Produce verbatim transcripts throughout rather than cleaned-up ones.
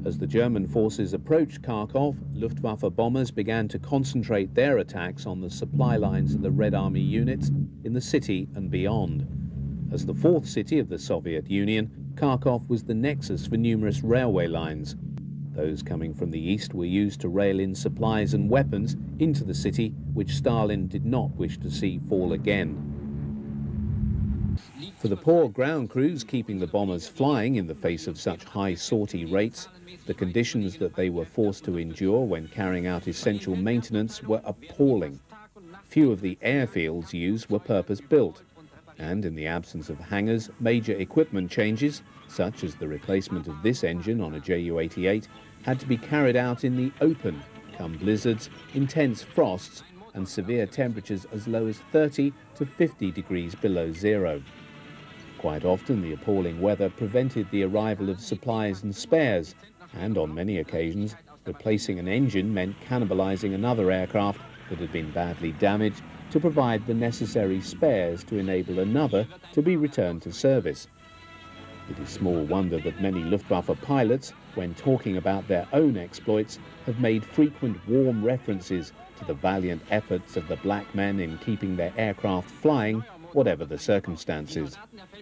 As the German forces approached Kharkov, Luftwaffe bombers began to concentrate their attacks on the supply lines of the Red Army units in the city and beyond. As the fourth city of the Soviet Union, Kharkov was the nexus for numerous railway lines. Those coming from the east were used to rail in supplies and weapons into the city, which Stalin did not wish to see fall again. For the poor ground crews keeping the bombers flying in the face of such high sortie rates, the conditions that they were forced to endure when carrying out essential maintenance were appalling. Few of the airfields used were purpose-built, and in the absence of hangars, major equipment changes, such as the replacement of this engine on a Ju eighty-eight, had to be carried out in the open, come blizzards, intense frosts, and severe temperatures as low as thirty to fifty degrees below zero. Quite often, the appalling weather prevented the arrival of supplies and spares, and on many occasions, replacing an engine meant cannibalizing another aircraft that had been badly damaged to provide the necessary spares to enable another to be returned to service. It is small wonder that many Luftwaffe pilots, when talking about their own exploits, have made frequent warm references to the valiant efforts of the black men in keeping their aircraft flying, whatever the circumstances.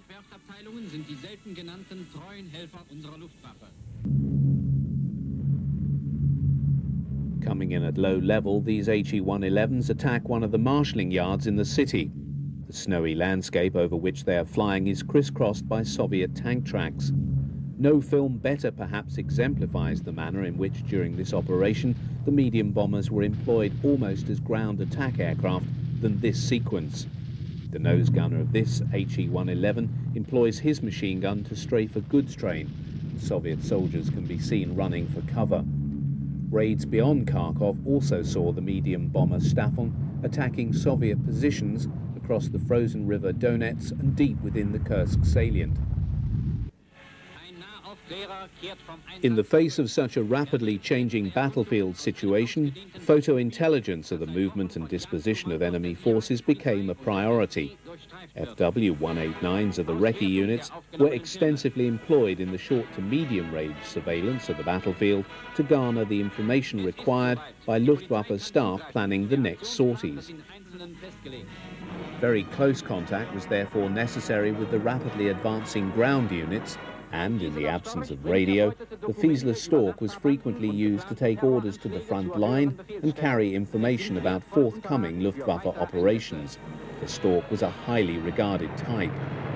Coming in at low level, these He one elevens attack one of the marshalling yards in the city. The snowy landscape over which they are flying is crisscrossed by Soviet tank tracks. No film better perhaps exemplifies the manner in which during this operation the medium bombers were employed almost as ground attack aircraft than this sequence. The nose gunner of this He one eleven employs his machine gun to strafe a goods train. Soviet soldiers can be seen running for cover. Raids beyond Kharkov also saw the medium bomber Stafon attacking Soviet positions across the frozen river Donets and deep within the Kursk salient. In the face of such a rapidly changing battlefield situation, photo intelligence of the movement and disposition of enemy forces became a priority. F W one eighty-nines of the Recce units were extensively employed in the short to medium range surveillance of the battlefield to garner the information required by Luftwaffe staff planning the next sorties. Very close contact was therefore necessary with the rapidly advancing ground units, and in the absence of radio, the Fieseler Stork was frequently used to take orders to the front line and carry information about forthcoming Luftwaffe operations. The Stork was a highly regarded type.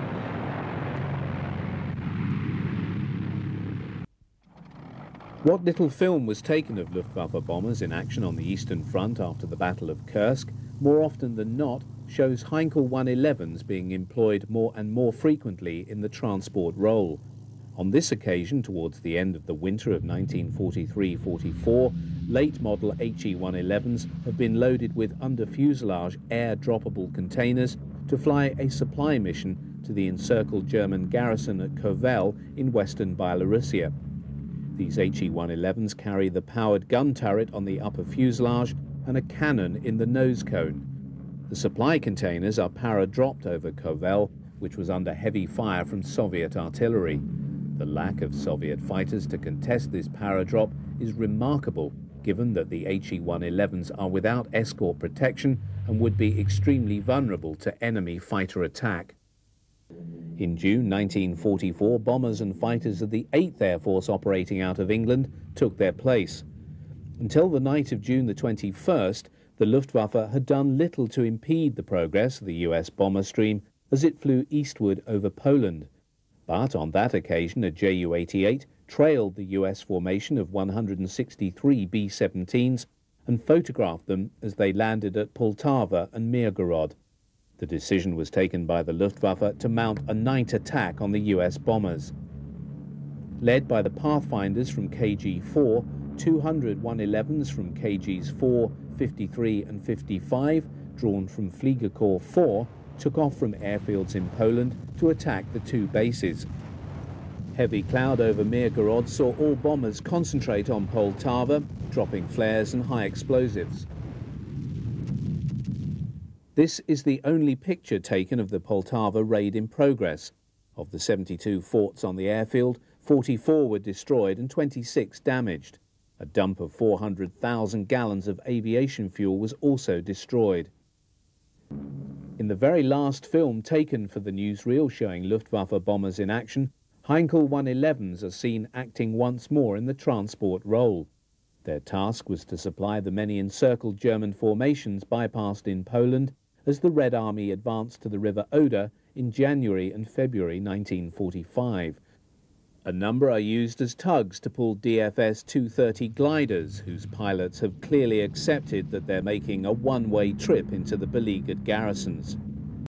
What little film was taken of Luftwaffe bombers in action on the Eastern Front after the Battle of Kursk, more often than not, shows Heinkel one elevens being employed more and more frequently in the transport role. On this occasion, towards the end of the winter of nineteen forty-three forty-four, late model He one elevens have been loaded with under-fuselage air-droppable containers to fly a supply mission to the encircled German garrison at Kovel in western Byelorusia. These He one elevens carry the powered gun turret on the upper fuselage and a cannon in the nose cone. The supply containers are para-dropped over Kovel, which was under heavy fire from Soviet artillery. The lack of Soviet fighters to contest this para-drop is remarkable, given that the He one elevens are without escort protection and would be extremely vulnerable to enemy fighter attack. In June nineteen forty-four, bombers and fighters of the eighth Air Force operating out of England took their place. Until the night of June the twenty-first, the Luftwaffe had done little to impede the progress of the U S bomber stream as it flew eastward over Poland. But on that occasion, a Ju eighty-eight trailed the U S formation of one hundred sixty-three B seventeens and photographed them as they landed at Poltava and Mirgorod. The decision was taken by the Luftwaffe to mount a night attack on the U S bombers. Led by the Pathfinders from K G four, two hundred one elevens from K Gs four, fifty-three and fifty-five, drawn from Fliegerkorps four, took off from airfields in Poland to attack the two bases. Heavy cloud over Mirgorod saw all bombers concentrate on Poltava, dropping flares and high explosives. This is the only picture taken of the Poltava raid in progress. Of the seventy-two forts on the airfield, forty-four were destroyed and twenty-six damaged. A dump of four hundred thousand gallons of aviation fuel was also destroyed. In the very last film taken for the newsreel showing Luftwaffe bombers in action, Heinkel one elevens are seen acting once more in the transport role. Their task was to supply the many encircled German formations bypassed in Poland as the Red Army advanced to the River Oder in January and February nineteen forty-five. A number are used as tugs to pull D F S two thirty gliders, whose pilots have clearly accepted that they're making a one-way trip into the beleaguered garrisons.